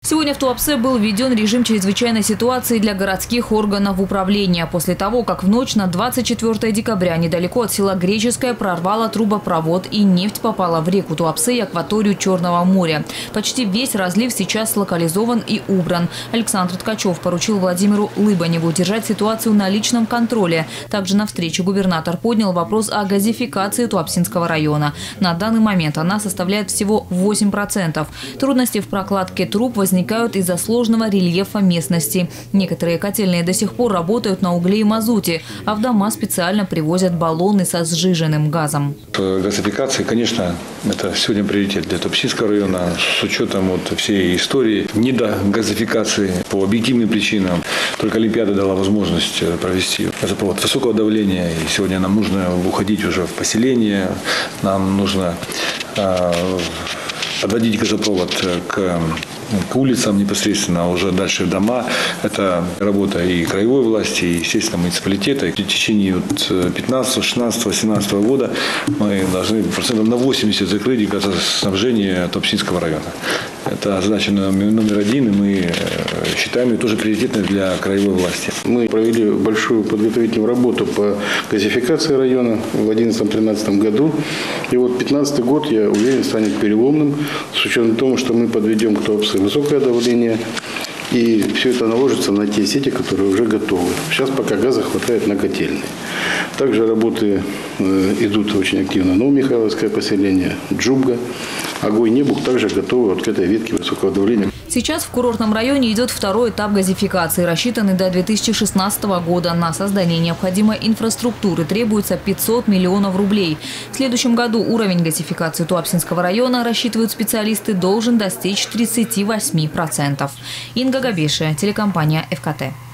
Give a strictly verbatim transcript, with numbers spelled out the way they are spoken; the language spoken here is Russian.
Сегодня в Туапсе был введен режим чрезвычайной ситуации для городских органов управления после того, как в ночь на двадцать четвёртое декабря недалеко от села Греческое прорвало трубопровод и нефть попала в реку Туапсе и акваторию Черного моря. Почти весь разлив сейчас локализован и убран. Александр Ткачев поручил Владимиру Лыбаневу держать ситуацию на личном контроле. Также на встрече губернатор поднял вопрос о газификации Туапсинского района. На данный момент она составляет всего восемь процентов. Трудности в прокладке труб возникают возникают из-за сложного рельефа местности. Некоторые котельные до сих пор работают на угле и мазуте, а в дома специально привозят баллоны со сжиженным газом. Газификация, конечно, это сегодня приоритет для Туапсинского района с учетом вот всей истории недогазификации по объективным причинам. Только Олимпиада дала возможность провести газопровод высокого давления. И сегодня нам нужно уходить уже в поселение, нам нужно э, подводить газопровод к к улицам непосредственно, а уже дальше в дома. Это работа и краевой власти, и, естественно, муниципалитета. И в течение пятнадцатого, шестнадцатого, семнадцатого года мы должны процентов на восемьдесят закрыть газоснабжение Туапсинского района. Это задача номер один, и мы считаем ее тоже приоритетной для краевой власти. Мы провели большую подготовительную работу по газификации района в две тысячи одиннадцатом-две тысячи тринадцатом году. И вот две тысячи пятнадцатый год, я уверен, станет переломным, с учетом того, что мы подведем к Туапсе высокое давление. И все это наложится на те сети, которые уже готовы. Сейчас пока газа хватает на котельные. Также работы э, идут очень активно. Новомихайловское поселение, Джубга, Огонь, Небух также готовы вот к этой ветке высокого давления. Сейчас в курортном районе идет второй этап газификации, рассчитанный до две тысячи шестнадцатого года. На создание необходимой инфраструктуры требуется пятьсот миллионов рублей. В следующем году уровень газификации Туапсинского района, рассчитывают специалисты, должен достичь тридцати восьми процентов. Инга Габешия, телекомпания эф ка тэ.